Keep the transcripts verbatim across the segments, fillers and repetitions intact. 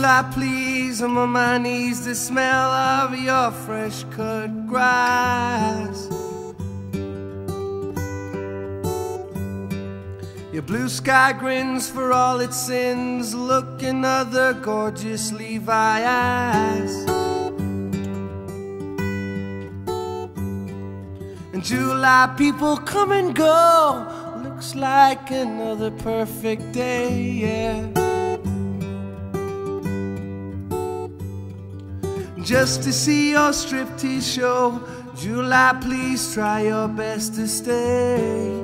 July, please, I'm on my knees. The smell of your fresh cut grass. Your blue sky grins for all its sins. Look, another gorgeous Levi eyes. And July, people come and go. Looks like another perfect day, yeah. Just to see your striptease show. July, please try your best to stay.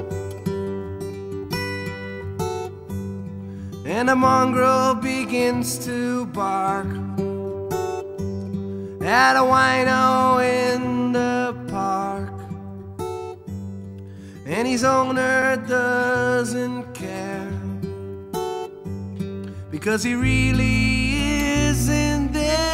And a mongrel begins to bark at a wino in the park, and his owner doesn't care, because he really isn't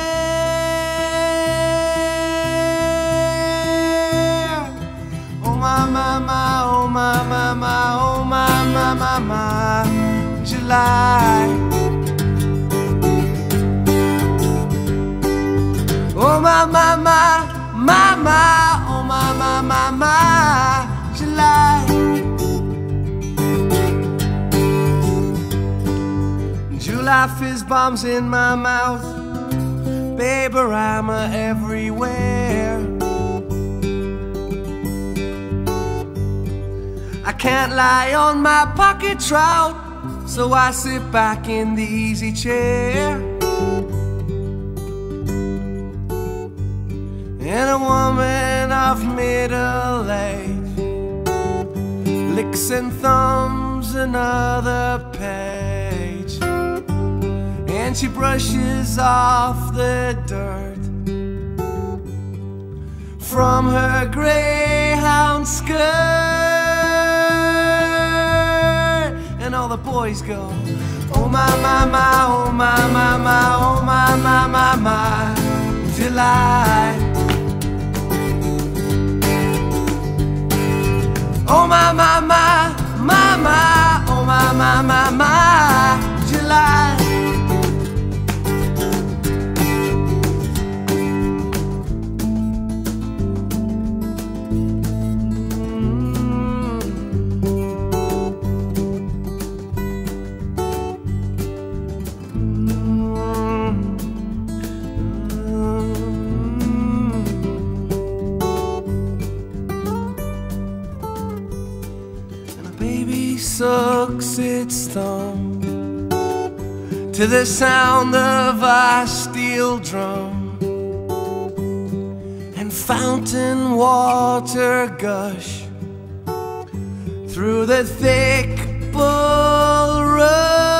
there. Oh my, my, my, oh my, my, my, oh my, my, my, my, July. Oh my, my, my, my, my, oh my, my, my, my, July. July fizz bombs in my mouth, baby-rama everywhere. I can't lie on my pocket trout, so I sit back in the easy chair. And a woman of middle age licks and thumbs another page, and she brushes off the dirt from her greyhound skirt. And all the boys go, oh my, my, my, oh my, my, my, oh my, my, my, my, July. Oh my, my, my, my, my, oh my, my, my, my, July. Baby sucks its thumb to the sound of a steel drum, and fountain water gush through the thick bulrushes.